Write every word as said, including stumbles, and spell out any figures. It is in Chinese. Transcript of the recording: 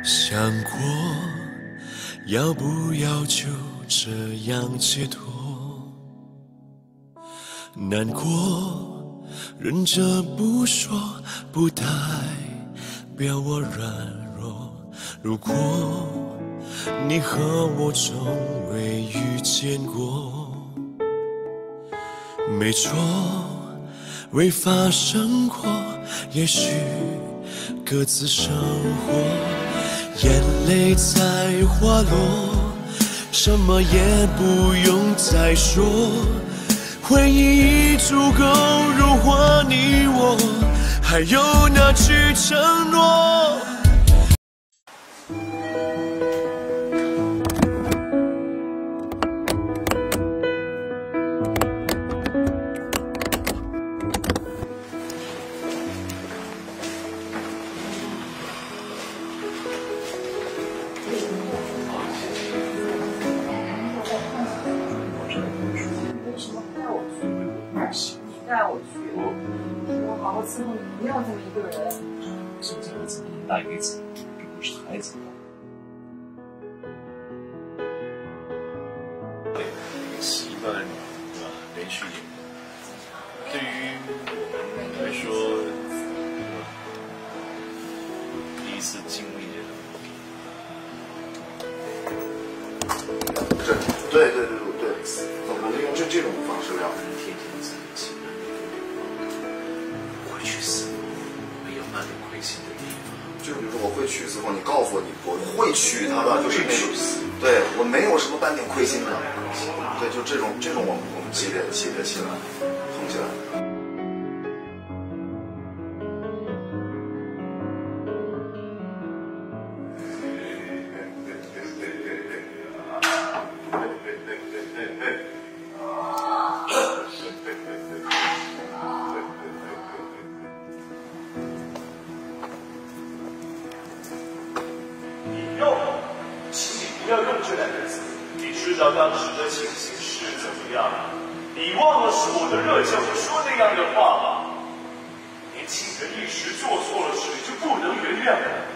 想过要不要就这样解脱，难过忍着不说，不代表我软弱。如果你和我从未遇见过，没错，未发生过，也许各自生活，眼泪在滑落，什么也不用再说，回忆已足够融化你我，还有那句承诺。 带我去，我好好伺候你，不要这么一个人。 这个儿子大一辈子，并不是孩子。习惯对吧？连续演，对于我们来说，第一次经历这，对对对对对，我们用这这种方式让人贴近自己的亲人。 去死，没有半点亏心的地方。 就比如说我会去之后，你告诉我你我会娶她的，就是那种，对我没有什么半点亏心的，对，就这种这种我们我们级别级别起来，捧起来。 不要用这两个字，你知道当时的情形是怎么样？你忘了是我的热情说那样的话吗？年轻人一时做错了事就不能原谅。